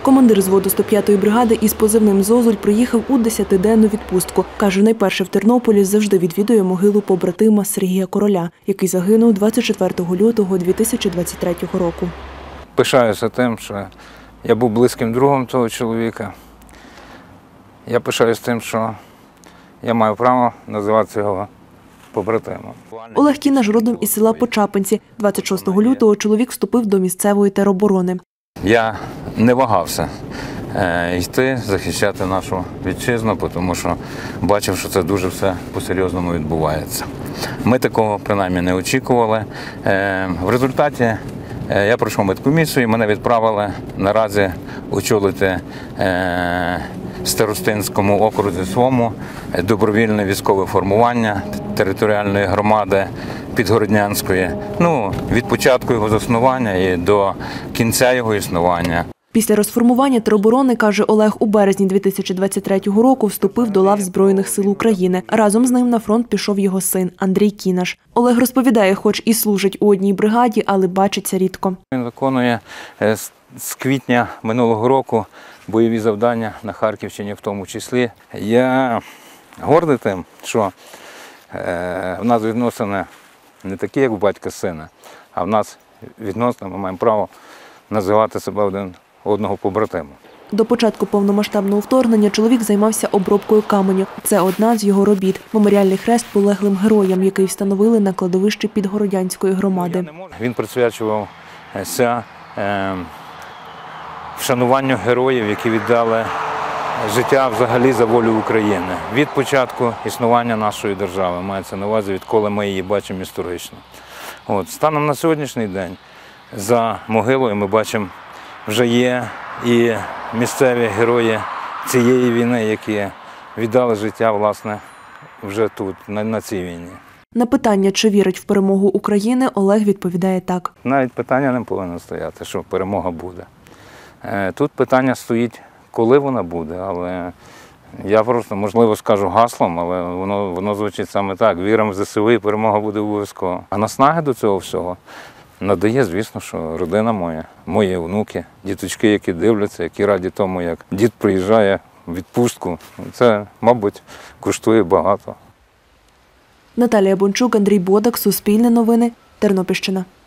Командир зводу 105-ї бригади із позивним «Зозуль» приїхав у 10-денну відпустку. Каже, найперше в Тернополі завжди відвідує могилу побратима Сергія Короля, який загинув 24 лютого 2023 року. Пишаюся тим, що я був близьким другом того чоловіка. Я пишаюся тим, що я маю право називати його побратимом. Олег Кінаш родом із села Почапинці. 26 лютого чоловік вступив до місцевої тероборони. Я не вагався йти, захищати нашу вітчизну, тому що бачив, що це дуже все по-серйозному відбувається. Ми такого, принаймні, не очікували. В результаті я пройшов медкомісію і мене відправили наразі очолити в Старостинському окрузі своєму добровільне військове формування територіальної громади Підгороднянської. Від початку його заснування і до кінця його існування. Після розформування тероборони, каже Олег, у березні 2023 року вступив до лав Збройних сил України. Разом з ним на фронт пішов його син Андрій Кінаш. Олег розповідає, хоч і служить у одній бригаді, але бачиться рідко. Він виконує з квітня минулого року бойові завдання на Харківщині в тому числі. Я гордий тим, що в нас відносини не такі, як у батька з сина, а в нас відносини, ми маємо право називати себе один одного побратимом. До початку повномасштабного вторгнення чоловік займався обробкою каменю. Це одна з його робіт – меморіальний хрест полеглим героям, який встановили на кладовищі Підгородянської громади. Він присвячувався вшануванню героїв, які віддали життя взагалі за волю України. Від початку існування нашої держави, мається на увазі, відколи ми її бачимо історично. Станом на сьогоднішній день за могилою ми бачимо, вже є і місцеві герої цієї війни, які віддали життя, власне, вже тут, на цій війні. На питання, чи вірить в перемогу України, Олег відповідає так. Навіть питання не повинно стояти, що перемога буде. Тут питання стоїть, коли вона буде, але я просто, можливо, скажу гаслом, але воно звучить саме так. Віримо в ЗСУ і перемога буде обов'язково. А наснаги до цього всього надає, звісно, що родина моя, мої внуки, діточки, які дивляться, які раді тому, як дід приїжджає в відпустку. Це, мабуть, коштує багато. Наталія Бончук, Андрій Бодак, Суспільне новини, Тернопільщина.